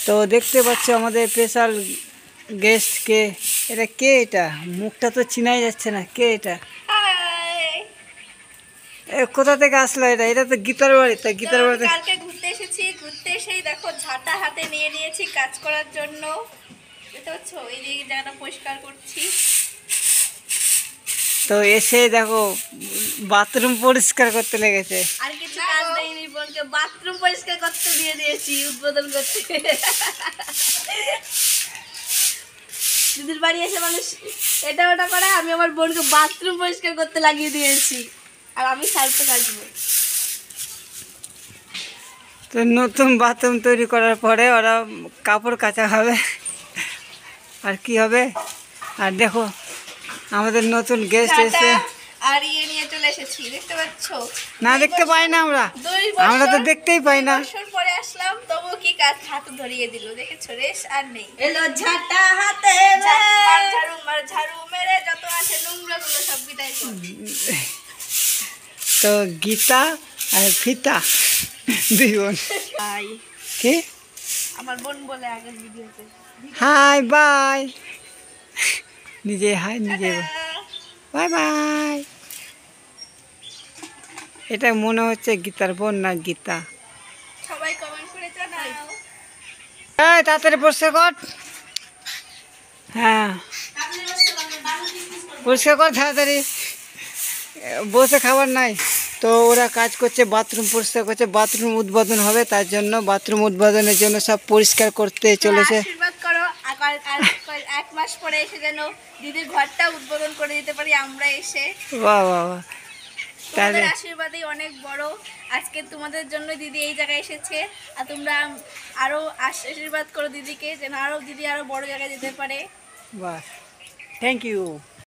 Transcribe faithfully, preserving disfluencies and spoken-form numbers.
তো দেখতে পাচ্ছ আমাদের স্পেশাল গেস্ট কে, এটা কে? এটা মুখটা তো চিনাই যাচ্ছে না, কে এটা? কোথা থেকে আসলো এটা? এটা তো গীতার বাড়ি। তা গীতার বাড়িতে কালকে ঘুরতে এসেছি, ঘুরতে এসেই দেখো ঝাঁটা হাতে নিয়ে নিয়েছি কাজ করার জন্য। দেখতে পাচ্ছ এই দিকে জায়গাটা পরিষ্কার করছি। তো এসে দেখো বাথরুম পরিষ্কার করতে লেগেছে। আর কিছু কাজ দেয়নি, বোনকে বাথরুম পরিষ্কার করতে দিয়ে দিয়েছি, উদ্বোধন করতে। দিদির বাড়ি এসে মানুষ এটা ওটা করে, আমি আমার বোনকে বাথরুম পরিষ্কার করতে লাগিয়ে দিয়েছি, আর আমি সারতে কাটবো। তো নতুন বাথরুম তৈরি করার পরে ওরা কাপড় কাচা হবে আর কি হবে। আর দেখো আমাদের নতুন গেস্ট এসে আর ইয়ে নিয়ে চলে এসেছি, দেখতে পাচ্ছ? না দেখতে পাই না আমরা, আমরা তো দেখতেই পাই না। বছর পরে আসলাম, তবু কি কাজ হাত ধরিয়ে দিল, দেখেছো? রেশ আর নেই। এলো ঝাঁটা হাতে, ঝাড়ু মার ঝাড়ু মেরে যত আছে নোংরা গুলো সব বিদায় কর। তো গীতা আর ফিতা দুই বোন। হাই কি আমার বোন বলে আগের ভিডিওতে, হাই বাই, নিজে হাই নিজে বাই বাই। এটা মনে হচ্ছে গীতার বোন না গীতা। সবাই কমেন্ট করে জানাও। এই তাড়াতাড়ি পরিষ্কার কর, হ্যাঁ পরিষ্কার কর তাড়াতাড়ি, বসে খাবার নাই। তো ওরা কাজ করছে, বাথরুম পরিষ্কার করছে, বাথরুম উদ্বোধন হবে, তার জন্য বাথরুম উদ্বোধনের জন্য সব পরিষ্কার করতে চলেছে। আশীর্বাদ করো এক মাস পরে এসে যেন দিদির ঘরটা উদ্বোধন করে দিতে পারি আমরা এসে। বাহ বাহ বাহ, তাহলে তোমাদের আশীর্বাদই অনেক বড়। আজকে তোমাদের জন্য দিদি এই জায়গায় এসেছে, আর তোমরা আরো আশীর্বাদ করো দিদিকে, যেন আরো দিদি আরো বড় জায়গায় যেতে পারে। বাহ, থ্যাংক ইউ।